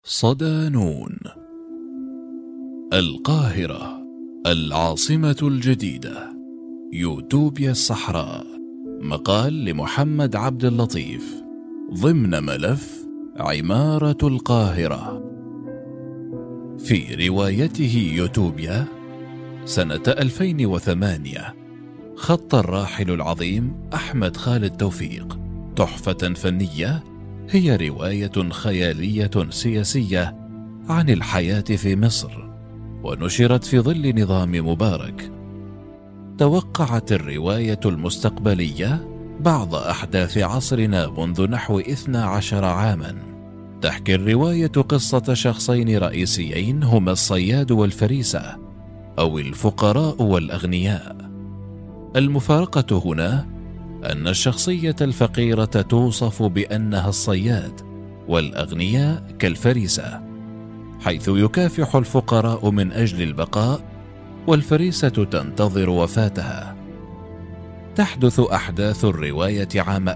صدانون. القاهرة العاصمة الجديدة، يوتوبيا الصحراء. مقال لمحمد عبد اللطيف ضمن ملف عمارة القاهرة. في روايته يوتوبيا سنة 2008 خط الراحل العظيم أحمد خالد توفيق تحفة فنية، هي رواية خيالية سياسية عن الحياة في مصر، ونشرت في ظل نظام مبارك. توقعت الرواية المستقبلية بعض أحداث عصرنا منذ نحو 12 عاما. تحكي الرواية قصة شخصين رئيسيين هما الصياد والفريسة، أو الفقراء والأغنياء. المفارقة هنا أن الشخصية الفقيرة توصف بأنها الصياد، والأغنياء كالفريسة، حيث يكافح الفقراء من أجل البقاء والفريسة تنتظر وفاتها. تحدث أحداث الرواية عام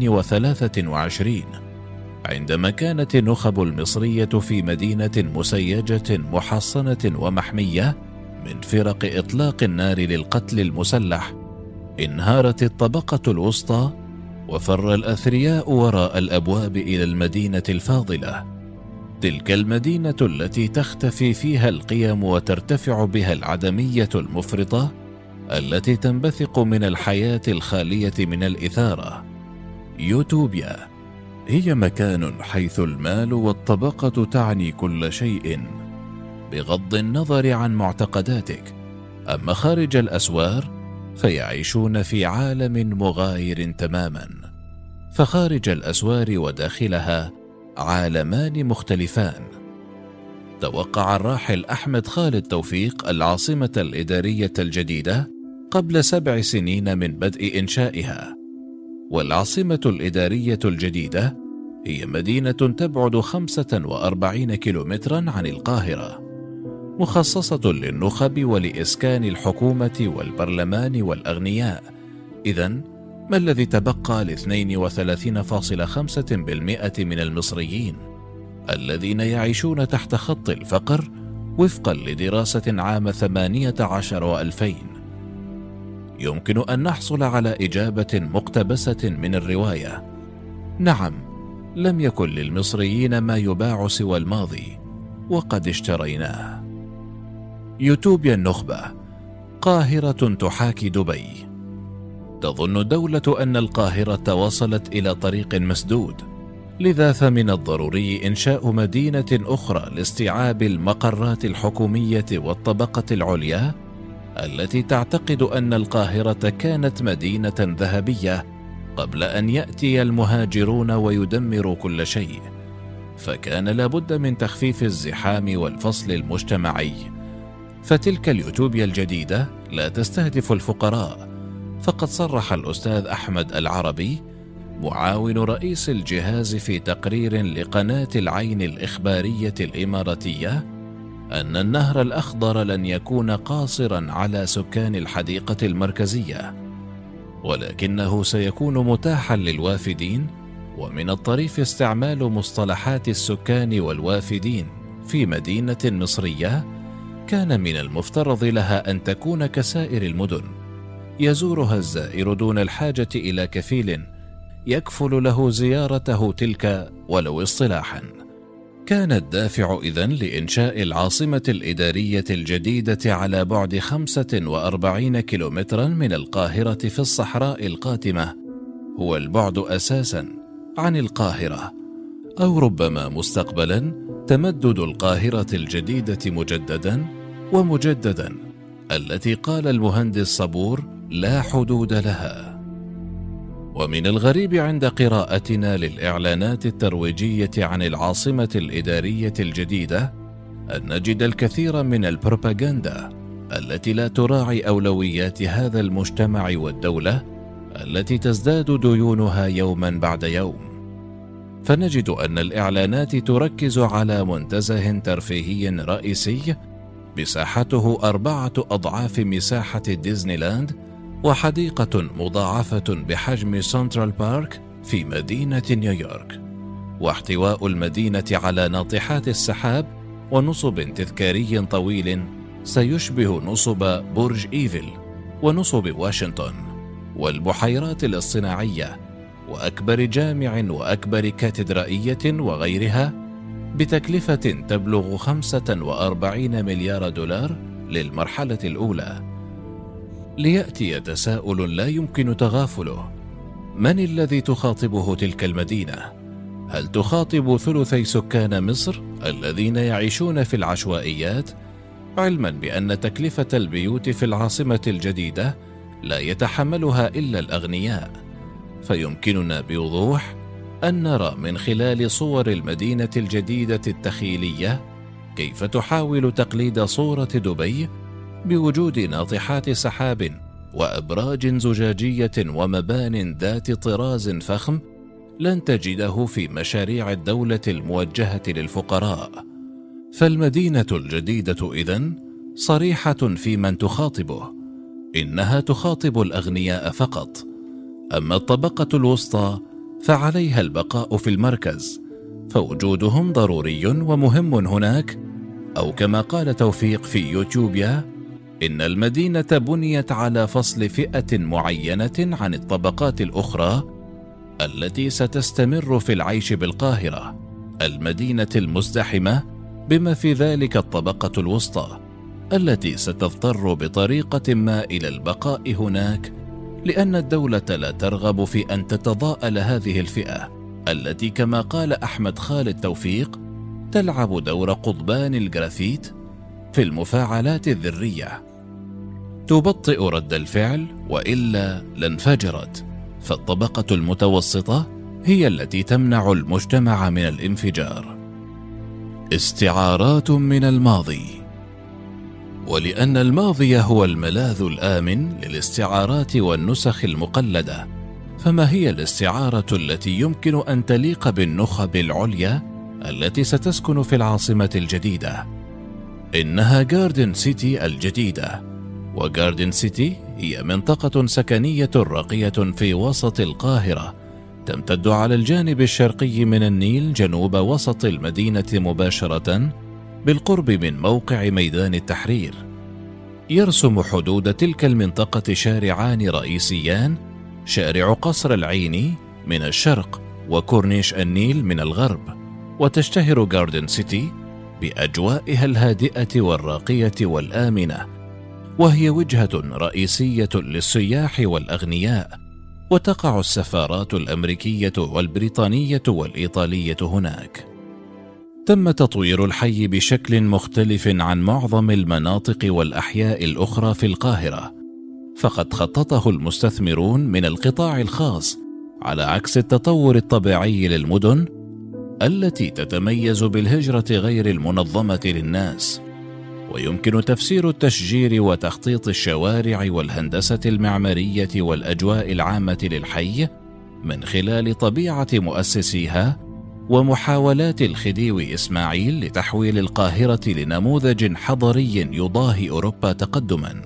2023 عندما كانت النخب المصرية في مدينة مسيجة محصنة ومحمية من فرق إطلاق النار للقتل المسلح. انهارت الطبقة الوسطى وفر الأثرياء وراء الأبواب إلى المدينة الفاضلة، تلك المدينة التي تختفي فيها القيم وترتفع بها العدمية المفرطة، التي تنبثق من الحياة الخالية من الإثارة. يوتوبيا هي مكان حيث المال والطبقة تعني كل شيء بغض النظر عن معتقداتك، أما خارج الأسوار فيعيشون في عالم مغاير تماما. فخارج الأسوار وداخلها عالمان مختلفان. توقع الراحل أحمد خالد توفيق العاصمة الإدارية الجديدة قبل 7 سنين من بدء إنشائها، والعاصمة الإدارية الجديدة هي مدينة تبعد 45 كيلومترا عن القاهرة، مخصصة للنخب ولإسكان الحكومة والبرلمان والأغنياء. إذن ما الذي تبقى ل 32.5% من المصريين الذين يعيشون تحت خط الفقر وفقا لدراسة عام 18 و2000؟ يمكن أن نحصل على إجابة مقتبسة من الرواية: نعم، لم يكن للمصريين ما يباع سوى الماضي، وقد اشتريناه. يوتوبيا النخبة، قاهرة تحاكي دبي. تظن الدولة أن القاهرة وصلت إلى طريق مسدود، لذا فمن الضروري إنشاء مدينة أخرى لاستيعاب المقرات الحكومية والطبقة العليا التي تعتقد أن القاهرة كانت مدينة ذهبية قبل أن يأتي المهاجرون ويدمروا كل شيء، فكان لابد من تخفيف الزحام والفصل المجتمعي. فتلك اليوتوبيا الجديدة لا تستهدف الفقراء، فقد صرح الأستاذ أحمد العربي معاون رئيس الجهاز في تقرير لقناة العين الإخبارية الإماراتية أن النهر الأخضر لن يكون قاصرا على سكان الحديقة المركزية، ولكنه سيكون متاحا للوافدين، ومن الطريف استعمال مصطلحات السكان والوافدين في مدينة مصرية كان من المفترض لها أن تكون كسائر المدن، يزورها الزائر دون الحاجة إلى كفيل يكفل له زيارته تلك ولو اصطلاحا. كان الدافع إذن لإنشاء العاصمة الإدارية الجديدة على بعد 45 كيلومترا من القاهرة في الصحراء القاتمة هو البعد أساسا عن القاهرة، أو ربما مستقبلا تمدد القاهرة الجديدة مجددا ومجددا، التي قال المهندس صبور لا حدود لها. ومن الغريب عند قراءتنا للإعلانات الترويجية عن العاصمة الإدارية الجديدة أن نجد الكثير من البروباغندا التي لا تراعي أولويات هذا المجتمع والدولة التي تزداد ديونها يوما بعد يوم. فنجد أن الإعلانات تركز على منتزه ترفيهي رئيسي مساحته 4 أضعاف مساحة ديزني لاند، وحديقة مضاعفة بحجم سنترال بارك في مدينة نيويورك. واحتواء المدينة على ناطحات السحاب ونصب تذكاري طويل سيشبه نصب برج إيفل ونصب واشنطن والبحيرات الاصطناعية وأكبر جامع وأكبر كاتدرائية وغيرها بتكلفة تبلغ 45 مليار دولار للمرحلة الأولى. ليأتي تساؤل لا يمكن تغافله: من الذي تخاطبه تلك المدينة؟ هل تخاطب ثلثي سكان مصر الذين يعيشون في العشوائيات، علما بأن تكلفة البيوت في العاصمة الجديدة لا يتحملها إلا الأغنياء؟ فيمكننا بوضوح أن نرى من خلال صور المدينة الجديدة التخيلية كيف تحاول تقليد صورة دبي بوجود ناطحات سحاب وأبراج زجاجية ومبان ذات طراز فخم لن تجده في مشاريع الدولة الموجهة للفقراء. فالمدينة الجديدة إذن صريحة في من تخاطبه، إنها تخاطب الأغنياء فقط، أما الطبقة الوسطى فعليها البقاء في المركز، فوجودهم ضروري ومهم هناك، أو كما قال توفيق في يوتيوبيا: إن المدينة بنيت على فصل فئة معينة عن الطبقات الأخرى التي ستستمر في العيش بالقاهرة المدينة المزدحمة، بما في ذلك الطبقة الوسطى التي ستضطر بطريقة ما إلى البقاء هناك، لأن الدولة لا ترغب في أن تتضاءل هذه الفئة التي كما قال أحمد خالد توفيق تلعب دور قضبان الجرافيت في المفاعلات الذرية، تبطئ رد الفعل وإلا لانفجرت. فالطبقة المتوسطة هي التي تمنع المجتمع من الانفجار. استعارات من الماضي. ولأن الماضي هو الملاذ الآمن للاستعارات والنسخ المقلدة، فما هي الاستعارة التي يمكن أن تليق بالنخب العليا التي ستسكن في العاصمة الجديدة؟ إنها جاردن سيتي الجديدة. وجاردن سيتي هي منطقة سكنية راقية في وسط القاهرة، تمتد على الجانب الشرقي من النيل جنوب وسط المدينة مباشرة بالقرب من موقع ميدان التحرير. يرسم حدود تلك المنطقة شارعان رئيسيان: شارع قصر العيني من الشرق وكورنيش النيل من الغرب. وتشتهر جاردن سيتي بأجوائها الهادئة والراقية والآمنة، وهي وجهة رئيسية للسياح والأغنياء، وتقع السفارات الأمريكية والبريطانية والإيطالية هناك. تم تطوير الحي بشكل مختلف عن معظم المناطق والأحياء الأخرى في القاهرة، فقد خططه المستثمرون من القطاع الخاص، على عكس التطور الطبيعي للمدن التي تتميز بالهجرة غير المنظمة للناس. ويمكن تفسير التشجير وتخطيط الشوارع والهندسة المعمارية والأجواء العامة للحي من خلال طبيعة مؤسسيها ومحاولات الخديوي إسماعيل لتحويل القاهرة لنموذج حضري يضاهي أوروبا تقدما.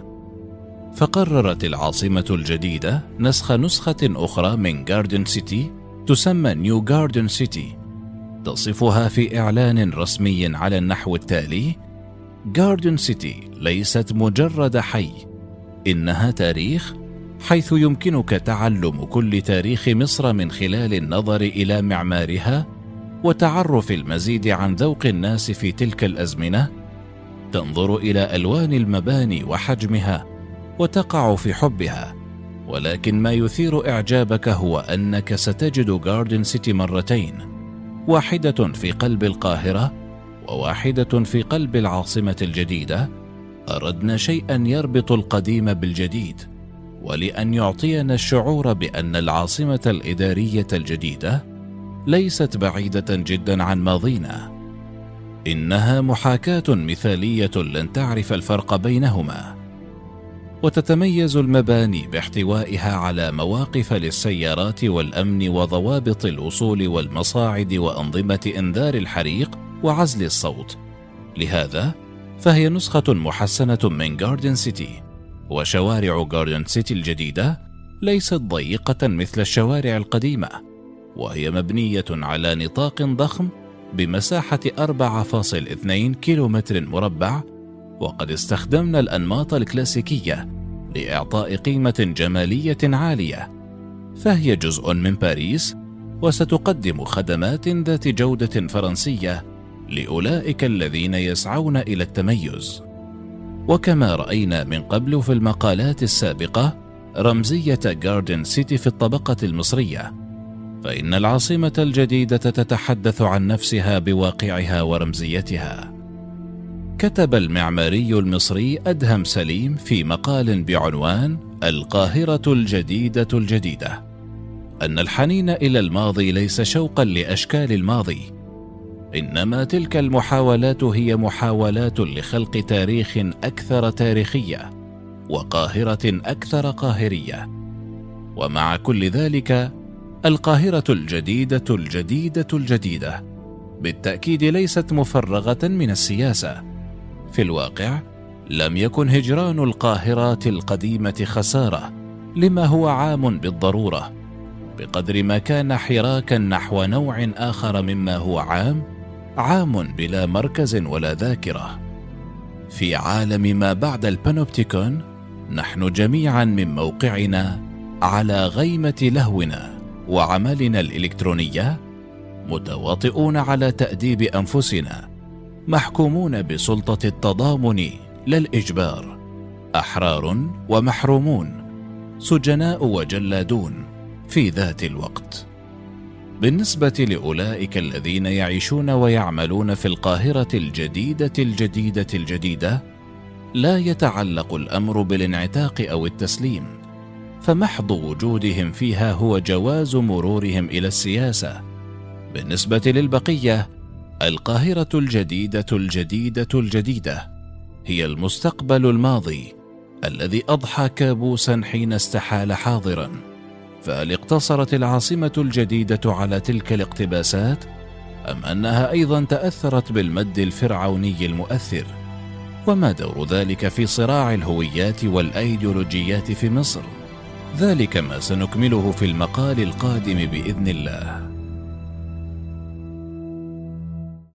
فقررت العاصمة الجديدة نسخ نسخة أخرى من جاردن سيتي تسمى نيو جاردن سيتي، تصفها في إعلان رسمي على النحو التالي: جاردن سيتي ليست مجرد حي، إنها تاريخ، حيث يمكنك تعلم كل تاريخ مصر من خلال النظر إلى معمارها وتعرف المزيد عن ذوق الناس في تلك الأزمنة. تنظر إلى ألوان المباني وحجمها وتقع في حبها، ولكن ما يثير إعجابك هو أنك ستجد جاردن سيتي مرتين، واحدة في قلب القاهرة وواحدة في قلب العاصمة الجديدة. أردنا شيئا يربط القديم بالجديد، ولأن يعطينا الشعور بأن العاصمة الإدارية الجديدة ليست بعيدة جدا عن ماضينا. إنها محاكاة مثالية لن تعرف الفرق بينهما. وتتميز المباني باحتوائها على مواقف للسيارات والأمن وضوابط الوصول والمصاعد وأنظمة إنذار الحريق وعزل الصوت. لهذا فهي نسخة محسنة من جاردن سيتي. وشوارع جاردن سيتي الجديدة ليست ضيقة مثل الشوارع القديمة، وهي مبنية على نطاق ضخم بمساحة 4.2 كيلومتر مربع، وقد استخدمنا الأنماط الكلاسيكية لإعطاء قيمة جمالية عالية، فهي جزء من باريس وستقدم خدمات ذات جودة فرنسية لأولئك الذين يسعون إلى التميز. وكما رأينا من قبل في المقالات السابقة رمزية جاردن سيتي في الطبقة المصرية، فإن العاصمة الجديدة تتحدث عن نفسها بواقعها ورمزيتها. كتب المعماري المصري أدهم سليم في مقال بعنوان القاهرة الجديدة الجديدة أن الحنين إلى الماضي ليس شوقا لأشكال الماضي، إنما تلك المحاولات هي محاولات لخلق تاريخ أكثر تاريخية وقاهرة أكثر قاهرية. ومع كل ذلك القاهرة الجديدة الجديدة الجديدة بالتأكيد ليست مفرغة من السياسة. في الواقع لم يكن هجران القاهرة القديمة خسارة لما هو عام بالضرورة، بقدر ما كان حراكا نحو نوع آخر مما هو عام بلا مركز ولا ذاكرة. في عالم ما بعد البانوبتيكون نحن جميعا من موقعنا على غيمة لهونا وعملنا الإلكترونية متواطئون على تأديب أنفسنا، محكومون بسلطة التضامن لا الإجبار، أحرار ومحرومون، سجناء وجلادون في ذات الوقت. بالنسبة لأولئك الذين يعيشون ويعملون في القاهرة الجديدة الجديدة الجديدة لا يتعلق الأمر بالانعتاق أو التسليم، فمحض وجودهم فيها هو جواز مرورهم إلى السياسة. بالنسبة للبقية القاهرة الجديدة الجديدة الجديدة هي المستقبل الماضي الذي أضحى كابوسا حين استحال حاضرا. فهل اقتصرت العاصمة الجديدة على تلك الاقتباسات، أم أنها أيضا تأثرت بالمد الفرعوني المؤثر؟ وما دور ذلك في صراع الهويات والأيديولوجيات في مصر؟ ذلك ما سنكمله في المقال القادم بإذن الله.